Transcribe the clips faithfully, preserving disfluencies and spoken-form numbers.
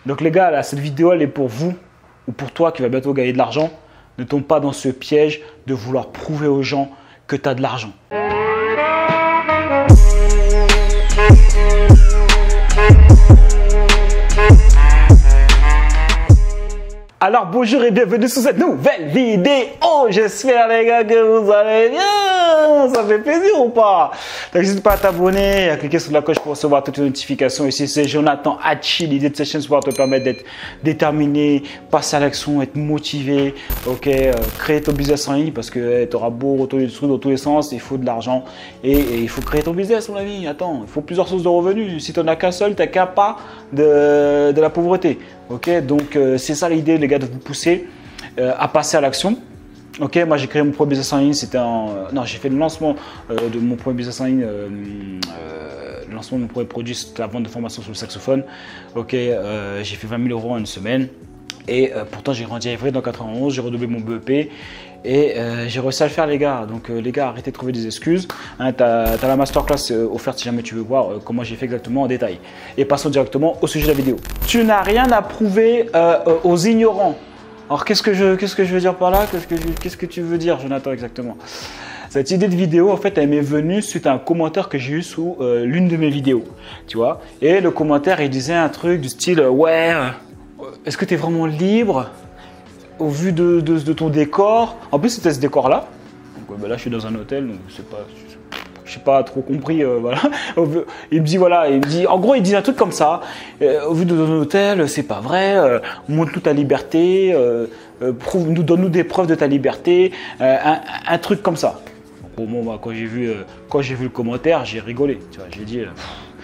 Donc les gars, là, cette vidéo, elle est pour vous ou pour toi qui va bientôt gagner de l'argent. Ne tombe pas dans ce piège de vouloir prouver aux gens que tu as de l'argent. Alors bonjour et bienvenue sur cette nouvelle vidéo. J'espère les gars que vous allez bien. Ça fait plaisir ou pas? N'hésite pas à t'abonner, à cliquer sur la cloche pour recevoir toutes les notifications. Ici c'est Jonathan Hachi. L'idée de cette chaîne c'est pour te permettre d'être déterminé, passer à l'action, être motivé. Ok, euh, créer ton business en ligne parce que tu auras beau retourner le truc dans tous les sens, il faut de l'argent et, et il faut créer ton business mon ami. Attends, il faut plusieurs sources de revenus. Si tu n'en as qu'un seul, tu n'as qu'un pas de, de la pauvreté. Ok, donc euh, c'est ça l'idée les gars, de vous pousser euh, à passer à l'action. Ok, moi j'ai créé mon premier business en ligne, c'était en... Euh, non, j'ai fait le lancement euh, de mon premier business en ligne, euh, euh, le lancement de mon premier produit, c'était la vente de formation sur le saxophone. Ok, euh, j'ai fait vingt mille euros en une semaine et euh, pourtant j'ai grandi à Évry dans quatre-vingt-onze, j'ai redoublé mon B E P. Et euh, j'ai réussi à le faire les gars, donc euh, les gars arrêtez de trouver des excuses, hein, tu as, as la masterclass euh, offerte si jamais tu veux voir euh, comment j'ai fait exactement en détail. Et passons directement au sujet de la vidéo. Tu n'as rien à prouver euh, euh, aux ignorants. Alors qu'est-ce que je, qu'est-ce que je veux dire par là, qu'est-ce que, qu'est-ce que tu veux dire Jonathan exactement? Cette idée de vidéo en fait elle m'est venue suite à un commentaire que j'ai eu sous euh, l'une de mes vidéos, tu vois. Et le commentaire il disait un truc du style euh, ouais, euh, est-ce que tu es vraiment libre au vu de, de, de ton décor? En plus c'était ce décor là, donc ben là je suis dans un hôtel donc c'est pas, je sais pas trop compris, euh, voilà. Il me dit voilà, il me dit en gros il dit un truc comme ça, euh, au vu de ton hôtel c'est pas vrai, euh, montre-nous ta liberté, euh, euh, prouve, nous donne-nous des preuves de ta liberté, euh, un, un truc comme ça. Bon, bon bah, quand j'ai vu euh, quand j'ai vu le commentaire j'ai rigolé, tu vois, j'ai dit euh,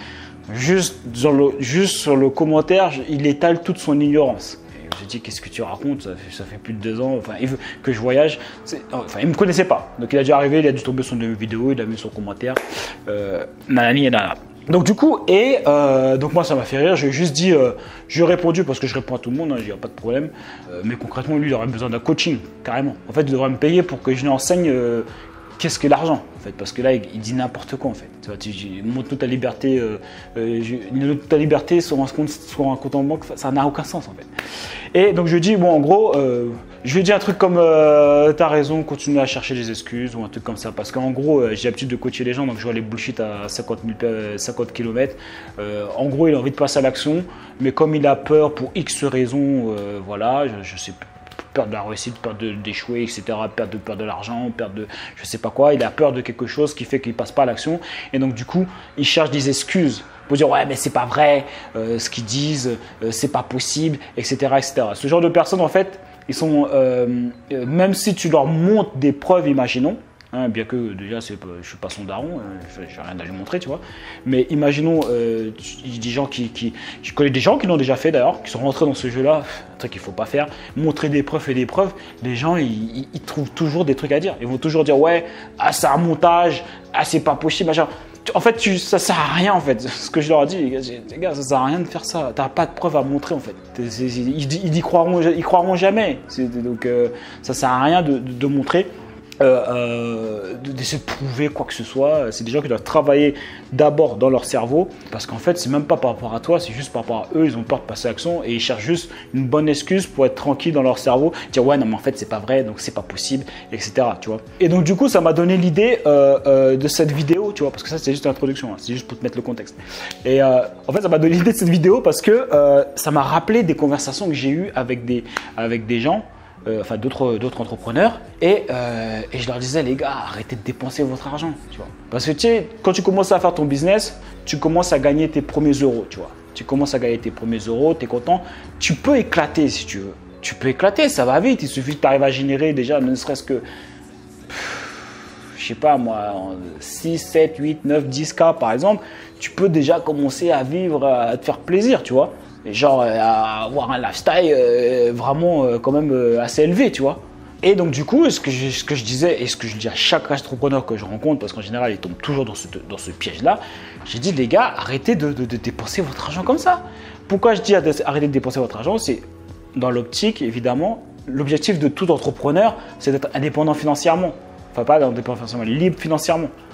juste sur le juste sur le commentaire il étale toute son ignorance. J'ai dit qu'est-ce que tu racontes, ça fait, ça fait plus de deux ans, enfin il veut que je voyage, enfin il me connaissait pas, donc il a dû arriver, il a dû tomber sur une vidéo, il a mis son commentaire, euh, nanani et nanana. Donc du coup, et euh, donc moi ça m'a fait rire, j'ai juste dit, euh, je lui ai répondu parce que je réponds à tout le monde, il n'y a pas de problème, euh, mais concrètement lui il aurait besoin d'un coaching, carrément. En fait il devrait me payer pour que je lui enseigne euh, qu'est-ce que l'argent en fait, parce que là il, il dit n'importe quoi en fait. Tu vois, tu, tu montres toute ta liberté, euh, euh, je, toute ta liberté sur un compte, sur un compte en banque, ça n'a aucun sens en fait. Et donc je lui dis bon en gros, euh, je lui ai dit un truc comme euh, t'as raison, continue à chercher des excuses ou un truc comme ça, parce qu'en gros euh, j'ai l'habitude de coacher les gens, donc je vois les bullshit à cinquante mille, cinquante kilomètres. Euh, en gros il a envie de passer à l'action, mais comme il a peur pour X raisons, euh, voilà, je, je sais pas. Peur de la réussite, peur d'échouer, et cetera. Peur de, peur de l'argent, peur de je sais pas quoi. Il a peur de quelque chose qui fait qu'il passe pas à l'action. Et donc du coup, il cherche des excuses pour dire ouais mais c'est pas vrai, euh, ce qu'ils disent, euh, c'est pas possible, et cetera, et cetera. Ce genre de personnes en fait, ils sont euh, euh, même si tu leur montres des preuves, imaginons. Hein, bien que déjà je ne suis pas son daron, euh, je n'ai rien à lui montrer, tu vois. Mais imaginons, euh, des gens qui, qui, je connais des gens qui l'ont déjà fait d'ailleurs, qui sont rentrés dans ce jeu-là, un truc qu'il ne faut pas faire, montrer des preuves et des preuves. Les gens, ils, ils, ils trouvent toujours des trucs à dire. Ils vont toujours dire ouais, ah c'est un montage, ah c'est pas possible, machin. En fait, tu, ça sert à rien en fait. Ce que je leur dis, les gars, les gars ça sert à rien de faire ça. T'as pas de preuves à montrer en fait. C'est, c'est, ils, ils, y croiront, ils croiront jamais. Donc euh, ça sert à rien de, de, de montrer. Euh, euh, d'essayer de prouver quoi que ce soit. C'est des gens qui doivent travailler d'abord dans leur cerveau, parce qu'en fait c'est même pas par rapport à toi, c'est juste par rapport à eux. Ils ont peur de passer à l'action et ils cherchent juste une bonne excuse pour être tranquille dans leur cerveau, dire ouais non mais en fait c'est pas vrai, donc c'est pas possible, etc., tu vois. Et donc du coup ça m'a donné l'idée euh, euh, de cette vidéo, tu vois, parce que ça c'est juste l'introduction, hein, c'est juste pour te mettre le contexte. Et euh, en fait ça m'a donné l'idée de cette vidéo parce que euh, ça m'a rappelé des conversations que j'ai eues avec des, avec des gens, Euh, enfin d'autres d'autres entrepreneurs, et, euh, et je leur disais les gars arrêtez de dépenser votre argent, tu vois, parce que tu sais quand tu commences à faire ton business tu commences à gagner tes premiers euros, tu vois, tu commences à gagner tes premiers euros, tu es content, tu peux éclater si tu veux, tu peux éclater, ça va vite, il suffit que tu arrives à générer déjà ne serait-ce que je sais pas moi six, sept, huit, neuf, dix K par exemple, tu peux déjà commencer à vivre, à te faire plaisir, tu vois. Et genre à avoir un lifestyle euh, vraiment euh, quand même euh, assez élevé, tu vois. Et donc du coup, ce que, je, ce que je disais et ce que je dis à chaque entrepreneur que je rencontre, parce qu'en général ils tombent toujours dans ce, dans ce piège-là, j'ai dit les gars, arrêtez de, de, de dépenser votre argent comme ça. Pourquoi je dis arrêtez de dépenser votre argent? C'est dans l'optique, évidemment, l'objectif de tout entrepreneur, c'est d'être indépendant financièrement. Enfin pas indépendant financièrement, libre financièrement.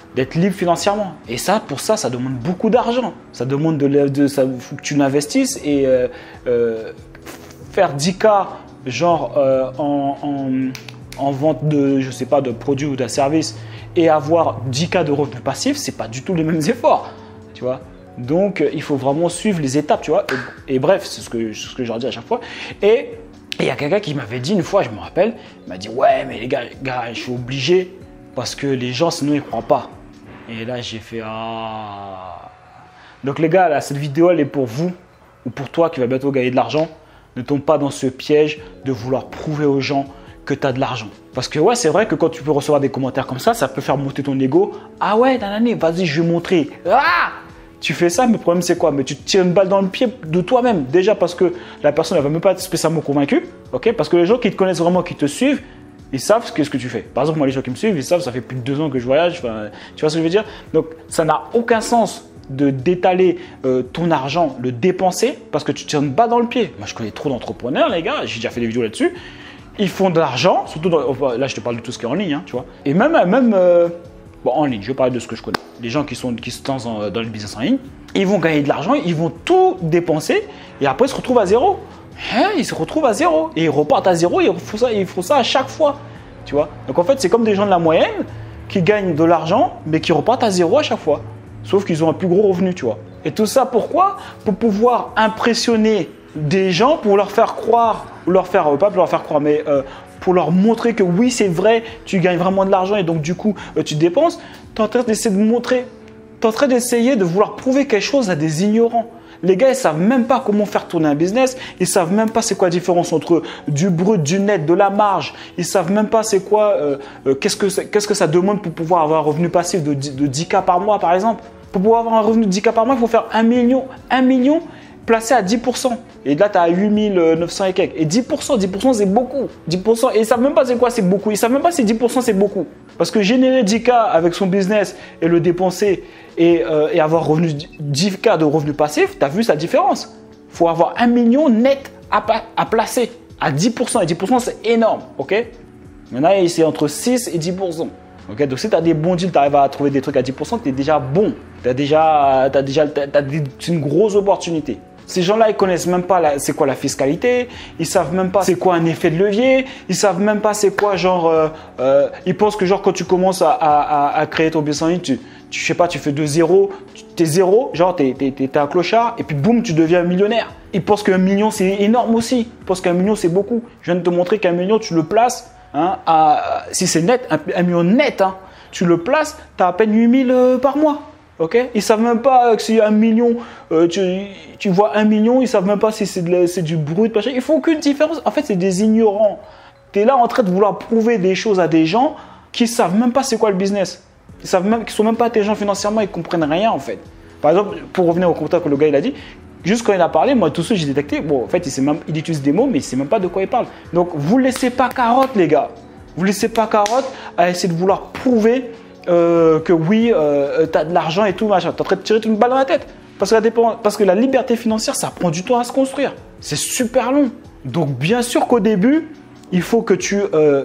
d'être libre financièrement. Et ça, pour ça, ça demande beaucoup d'argent. Ça demande de, de ça, faut que tu l'investisses et euh, euh, faire dix K genre euh, en, en, en vente de, je sais pas, de produits ou d'un service et avoir dix K de revenus passifs, c'est pas du tout les mêmes efforts, tu vois. Donc, il faut vraiment suivre les étapes, tu vois. Et, et bref, c'est ce que, ce que je leur dis à chaque fois. Et il y a quelqu'un qui m'avait dit une fois, je me rappelle, il m'a dit « Ouais, mais les gars, gars, je suis obligé parce que les gens, sinon, ils ne croient pas. » Et là, j'ai fait « Ah !» Donc, les gars, là, cette vidéo, elle est pour vous ou pour toi qui va bientôt gagner de l'argent. Ne tombe pas dans ce piège de vouloir prouver aux gens que tu as de l'argent. Parce que ouais, c'est vrai que quand tu peux recevoir des commentaires comme ça, ça peut faire monter ton ego. « Ah ouais, nanani, vas-y, je vais montrer. » Ah, tu fais ça, mais le problème c'est quoi? Mais tu te tires une balle dans le pied de toi-même. Déjà parce que la personne ne va même pas être spécialement convaincue. Okay, parce que les gens qui te connaissent vraiment, qui te suivent, ils savent ce que, ce que tu fais. Par exemple, moi, les gens qui me suivent, ils savent, ça fait plus de deux ans que je voyage. Enfin, tu vois ce que je veux dire? Donc, ça n'a aucun sens de d'étaler euh, ton argent, le dépenser, parce que tu te tires une balle dans le pied. Moi, je connais trop d'entrepreneurs, les gars. J'ai déjà fait des vidéos là-dessus. Ils font de l'argent, surtout dans, là, je te parle de tout ce qui est en ligne, hein, tu vois. Et même, même euh, bon, en ligne, je vais parler de ce que je connais. Les gens qui, sont, qui se lancent dans, dans le business en ligne, ils vont gagner de l'argent, ils vont tout dépenser et après ils se retrouvent à zéro. Hein, ils se retrouvent à zéro et ils repartent à zéro et ils font ça, ils font ça à chaque fois. Tu vois. Donc en fait, c'est comme des gens de la moyenne qui gagnent de l'argent mais qui repartent à zéro à chaque fois. Sauf qu'ils ont un plus gros revenu, tu vois. Et tout ça pourquoi? Pour pouvoir impressionner des gens, pour leur faire croire, ou leur faire, pas pour leur faire croire, mais euh, pour leur montrer que oui, c'est vrai, tu gagnes vraiment de l'argent et donc du coup, euh, tu dépenses. Tu es en train d'essayer de montrer, tu es en train d'essayer de vouloir prouver quelque chose à des ignorants. Les gars, ils ne savent même pas comment faire tourner un business. Ils ne savent même pas c'est quoi la différence entre du brut, du net, de la marge. Ils ne savent même pas c'est quoi, euh, euh, qu'est-ce que, qu'est-ce que ça demande pour pouvoir avoir un revenu passif de, de dix K par mois, par exemple. Pour pouvoir avoir un revenu de dix K par mois, il faut faire un million. un million placé à dix pour cent. Et là, tu as huit mille neuf cents et quelques. Et dix pour cent, dix pour cent, c'est beaucoup. dix pour cent, et ils ne savent même pas c'est quoi, c'est beaucoup. Ils ne savent même pas si dix pour cent, c'est beaucoup. Parce que générer dix K avec son business et le dépenser et, euh, et avoir revenu, dix K de revenus passifs, tu as vu sa différence. Il faut avoir un million net à, à placer à dix pour cent. Et dix pour cent, c'est énorme. Ok? Maintenant, c'est entre six et dix pour cent. Okay, donc si tu as des bons deals, tu arrives à trouver des trucs à dix pour cent, tu es déjà bon. Tu as déjà, t'as déjà t'as, t'as, c'est une grosse opportunité. Ces gens-là, ils connaissent même pas c'est quoi la fiscalité, ils savent même pas c'est quoi un effet de levier, ils savent même pas c'est quoi genre, euh, euh, ils pensent que genre quand tu commences à, à, à créer ton business en ligne, tu, tu, je sais pas, tu fais de zéro, tu es zéro, genre tu es un clochard et puis boum, tu deviens millionnaire. Ils pensent qu'un million c'est énorme aussi, ils pensent qu'un million c'est beaucoup. Je viens de te montrer qu'un million tu le places, hein, à, si c'est net, un, un million net, hein, tu le places, tu as à peine huit mille euh, par mois. Okay? Ils ne savent même pas que si un million, euh, tu, tu vois un million, ils ne savent même pas si c'est du brut. Ils ne font aucune différence. En fait, c'est des ignorants. Tu es là en train de vouloir prouver des choses à des gens qui ne savent même pas c'est quoi le business. Ils ne sont même pas intelligents financièrement, ils ne comprennent rien en fait. Par exemple, pour revenir au commentaire que le gars il a dit, juste quand il a parlé, moi tout ce que j'ai détecté, bon, en fait, il, sait même, il utilise des mots, mais il ne sait même pas de quoi il parle. Donc, vous ne laissez pas carotte, les gars. Vous ne laissez pas carotte à essayer de vouloir prouver Euh, que oui, euh, tu as de l'argent et tout, machin. Tu es en train de tirer une balle dans la tête. Parce que, la dépend... Parce que la liberté financière, ça prend du temps à se construire. C'est super long. Donc, bien sûr qu'au début, il faut que tu, euh,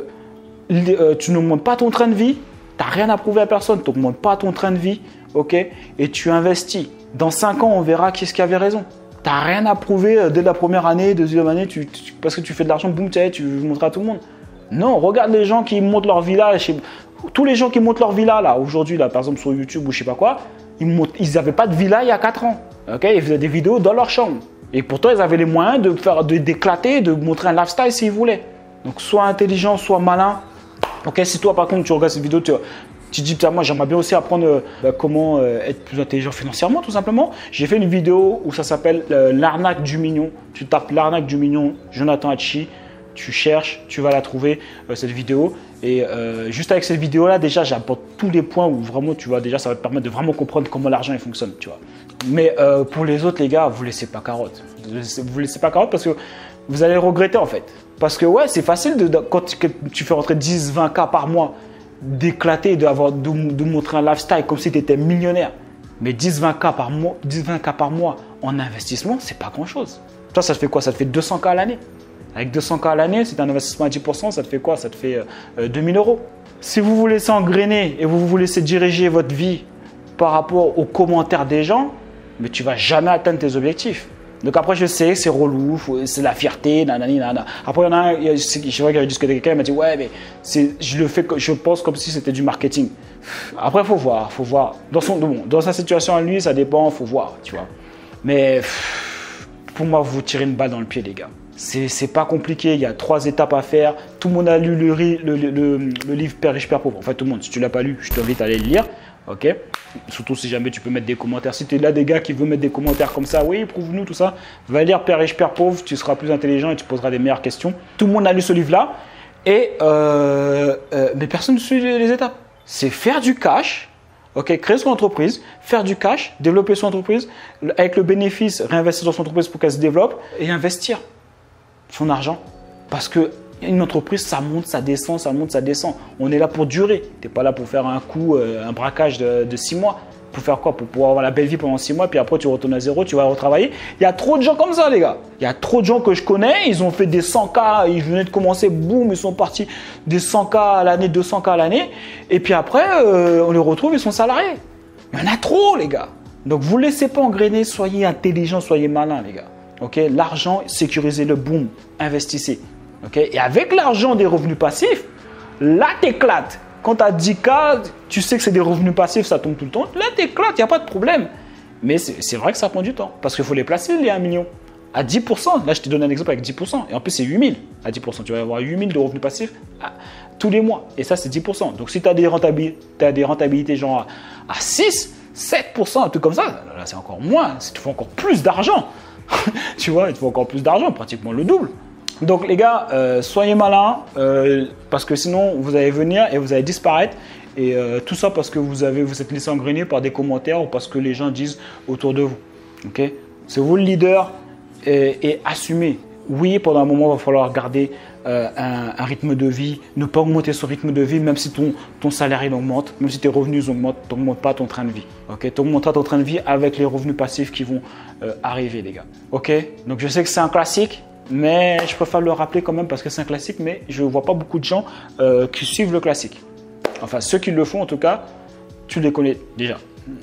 euh, tu n'augmentes pas ton train de vie. Tu n'as rien à prouver à personne. Tu n'augmentes pas ton train de vie. Okay, et tu investis. Dans cinq ans, on verra qui est-ce qui avait raison. Tu n'as rien à prouver dès la première année, deuxième année, tu, tu, parce que tu fais de l'argent, boum, tu, tu veux montrer à tout le monde. Non, regarde les gens qui montent leur villa. Chez... Tous les gens qui montent leur villa là aujourd'hui, là, par exemple sur YouTube ou je sais pas quoi, ils n'avaient pas de villa il y a quatre ans. Okay, ils faisaient des vidéos dans leur chambre. Et pourtant, ils avaient les moyens de faire, de d'éclater, de montrer un lifestyle s'ils voulaient. Donc, sois intelligent, sois malin. Ok, si toi, par contre, tu regardes cette vidéo, tu, tu dis, moi, j'aimerais bien aussi apprendre euh, comment euh, être plus intelligent financièrement, tout simplement. J'ai fait une vidéo où ça s'appelle euh, l'arnaque du million. Tu tapes l'arnaque du million, Jonathan Hatchi. Tu cherches, tu vas la trouver, euh, cette vidéo. Et euh, juste avec cette vidéo-là, déjà, j'apporte tous les points où vraiment, tu vois, déjà, ça va te permettre de vraiment comprendre comment l'argent fonctionne, tu vois. Mais euh, pour les autres, les gars, vous ne laissez pas carotte. Vous ne laissez, laissez pas carotte parce que vous allez regretter, en fait. Parce que, ouais, c'est facile, de, de, quand tu, tu fais rentrer dix, vingt K par mois, d'éclater, de, de, de montrer un lifestyle comme si tu étais millionnaire. Mais dix, vingt K par mois, dix, vingt K par mois en investissement, c'est pas grand-chose. Toi, ça te fait quoi? Ça te fait deux cents K à l'année. Avec deux cents K à l'année, si tu as un investissement à dix pour cent, ça te fait quoi? Ça te fait euh, deux mille euros. Si vous vous laissez engrainer et vous vous laissez diriger votre vie par rapport aux commentaires des gens, mais tu ne vas jamais atteindre tes objectifs. Donc après, je sais, c'est relou, c'est la fierté, nanani, nanana. Après, il y en a un, je vois qu'il a discuté avec quelqu'un, il m'a dit, ouais, mais je le fais, je pense comme si c'était du marketing. Après, il faut voir, faut voir. Dans, son, bon, dans sa situation à lui, ça dépend, il faut voir, tu vois. Mais pour moi, vous tirez une balle dans le pied, les gars. C'est pas compliqué, il y a trois étapes à faire. Tout le monde a lu le, le, le, le, le livre Père riche, Père pauvre. En fait, tout le monde, si tu ne l'as pas lu, je t'invite à aller le lire. Ok, surtout si jamais tu peux mettre des commentaires. Si tu es là des gars qui veulent mettre des commentaires comme ça, oui, prouve-nous tout ça, va lire Père riche, Père pauvre, tu seras plus intelligent et tu poseras des meilleures questions. Tout le monde a lu ce livre-là, et euh, euh, mais personne ne suit les, les étapes. C'est faire du cash, ok, créer son entreprise, faire du cash, développer son entreprise, avec le bénéfice, réinvestir dans son entreprise pour qu'elle se développe et investir son argent. Parce que une entreprise, ça monte, ça descend, ça monte, ça descend. On est là pour durer. Tu n'es pas là pour faire un coup, euh, un braquage de, de six mois. Pour faire quoi? Pour pouvoir avoir la belle vie pendant six mois, puis après tu retournes à zéro, tu vas retravailler. Il y a trop de gens comme ça, les gars. Il y a trop de gens que je connais, ils ont fait des cent K, ils venaient de commencer, boum, ils sont partis des cent K à l'année, deux cents K à l'année. Et puis après, euh, on les retrouve, ils sont salariés. Il y en a trop, les gars. Donc, vous ne laissez pas engrainer, soyez intelligents, soyez malins, les gars. Okay? L'argent, sécurisez-le, boum, investissez. Okay? Et avec l'argent des revenus passifs, là, t'éclates. Quand tu as dix K, tu sais que c'est des revenus passifs, ça tombe tout le temps. Là, t'éclates, il n'y a pas de problème. Mais c'est vrai que ça prend du temps. Parce qu'il faut les placer, les un million. À dix pour cent, là, je t'ai donné un exemple avec dix pour cent. Et en plus, c'est huit mille à dix pour cent. Tu vas avoir huit mille de revenus passifs à, tous les mois. Et ça, c'est dix pour cent. Donc, si tu as des rentabilités, t'as des rentabilités genre à, à six, sept pour cent, un truc comme ça, là, c'est encore moins. Il te faut encore plus d'argent. Tu vois, il te faut encore plus d'argent, pratiquement le double. Donc les gars, euh, soyez malins euh, parce que sinon vous allez venir et vous allez disparaître. Et euh, tout ça parce que vous, avez, vous êtes laissé engrainer par des commentaires ou parce que les gens disent autour de vous. Okay? C'est vous le leader et, et assumez. Oui, pendant un moment, il va falloir garder euh, un, un rythme de vie, ne pas augmenter son rythme de vie, même si ton, ton salaire il augmente, même si tes revenus augmentent, tu n'augmentes pas ton train de vie. Okay? Tu augmenteras ton train de vie avec les revenus passifs qui vont euh, arriver, les gars. Okay? Donc je sais que c'est un classique, mais je préfère le rappeler quand même parce que c'est un classique, mais je ne vois pas beaucoup de gens euh, qui suivent le classique. Enfin, ceux qui le font en tout cas, tu les connais déjà.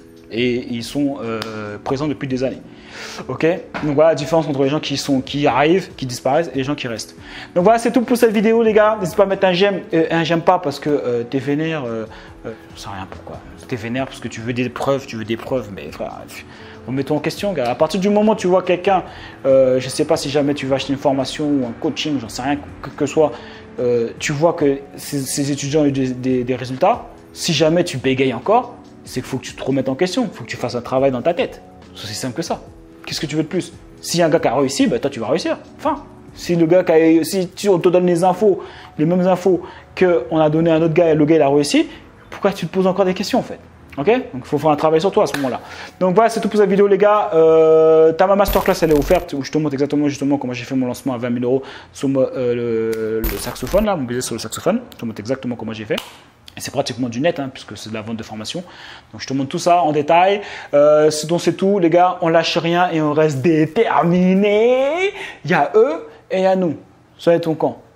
Et ils sont euh, présents depuis des années. Ok? Donc voilà la différence entre les gens qui, sont, qui arrivent, qui disparaissent et les gens qui restent. Donc voilà, c'est tout pour cette vidéo, les gars. N'hésitez pas à mettre un j'aime et un j'aime pas parce que euh, t'es vénère. Euh, euh, je ne sais rien pourquoi. T'es vénère parce que tu veux des preuves, tu veux des preuves, mais frère, remettons en question, gars. À partir du moment où tu vois quelqu'un, euh, je ne sais pas si jamais tu vas acheter une formation ou un coaching, j'en sais rien, que que soit, euh, tu vois que ces, ces étudiants ont eu des, des, des résultats. Si jamais tu bégayes encore, c'est qu'il faut que tu te remettes en question, il faut que tu fasses un travail dans ta tête. C'est aussi simple que ça. Qu'est-ce que tu veux de plus? Si un gars qui a réussi, ben toi tu vas réussir. Enfin, si le gars qui a, si tu, on te donne les infos, les mêmes infos qu'on a donné à un autre gars et le gars il a réussi, pourquoi tu te poses encore des questions en fait? Ok? Donc il faut faire un travail sur toi à ce moment-là. Donc voilà, c'est tout pour cette vidéo, les gars. Euh, t'as ma masterclass, elle est offerte où je te montre exactement justement comment j'ai fait mon lancement à vingt mille euros sur euh, le, le saxophone, là, mon business sur le saxophone. Je te montre exactement comment j'ai fait. Et c'est pratiquement du net, hein, puisque c'est de la vente de formation. Donc je te montre tout ça en détail. Euh, donc c'est tout, les gars. On lâche rien et on reste déterminés. Il y a eux et il y a nous. Soyez ton camp.